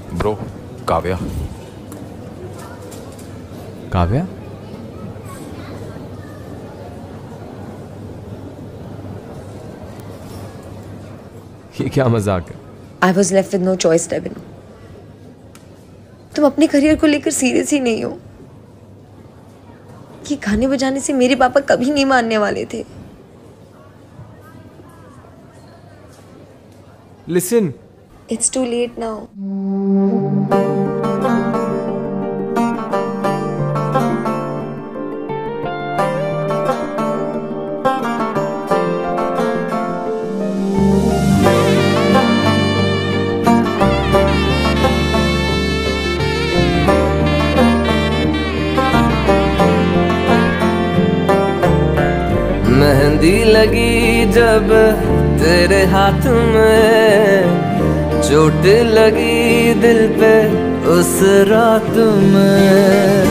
Bro, Kavya. Kavya? ये क्या मजाक है? I was left with no choice, Devin. तुम अपने करियर को लेकर सीरियस ही नहीं हो। ये गाने बजाने से मेरे पापा कभी नहीं मानने वाले थे। Listen. It's too late now. Mehndi लगी जब तेरे हाथ में, चोट लगी दिल पे उस रात में।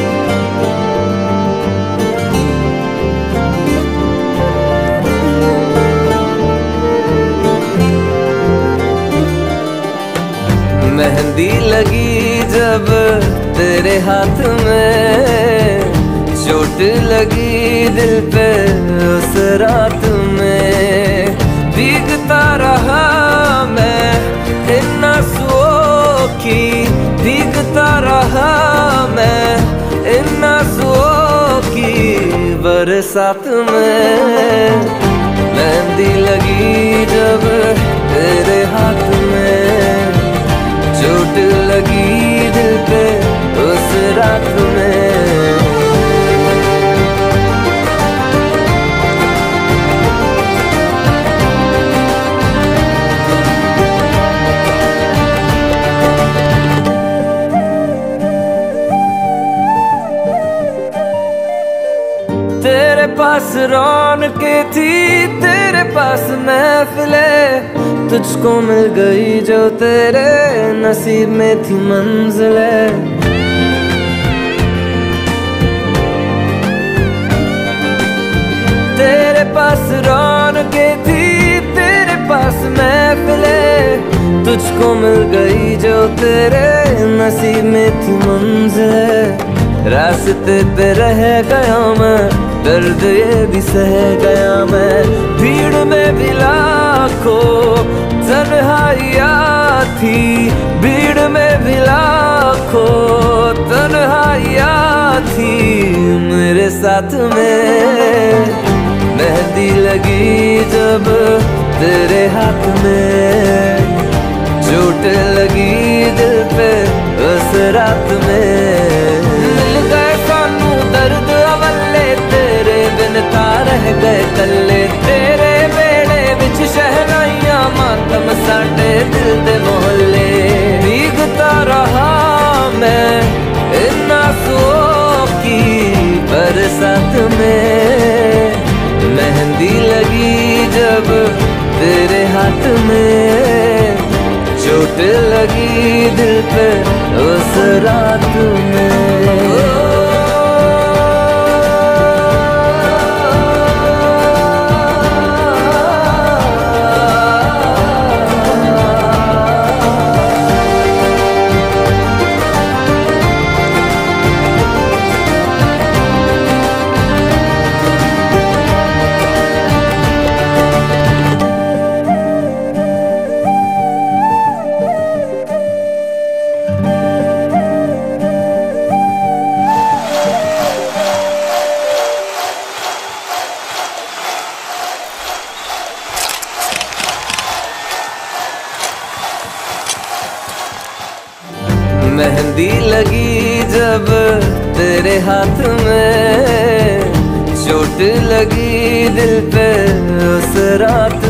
मेहंदी लगी जब तेरे हाथ में, चोट लगी दिल पे उस रात में। भीगता रहा मैं इन आंसुओं की, भीगता रहा मैं इन आंसुओं की बरसात में। मेहंदी लगी जब तेरे हाथ में, चोट लगी दिल पे उस रात में। तेरे पास रौनकें थी, तेरे पास महफिले, तुझको मिल गई जो तेरे नसीब में थी मंजिले। तेरे पास रौनकें थी, तेरे पास महफिले, तुझको मिल गई जो तेरे नसीब में थी मंजिले। रास्ते पे रह गया मैं, दर्द ये भी सह गया मैं। भीड़ में भी लाखों तन्हाइयाँ थी, भीड़ में भी लाखों तन्हाइयाँ थी मेरे साथ में। मेहंदी लगी जब तेरे हाथ में, चोट लगी दिल पे उस रात में। मिल गए सानू दर्द अवल्ले, तेरे बिन रह गए कल्ले। तेरे बेड़े विच शहनाइयां मातम साडे दिल दे मोहल्ले। भीगता रहा मैं इन आंसुओं की बरसात में। मेहंदी लगी जब तेरे हाथ में, चोट लगी दिल पे उस रात में। मेहंदी लगी जब तेरे हाथ में, चोट लगी दिल पे उस रात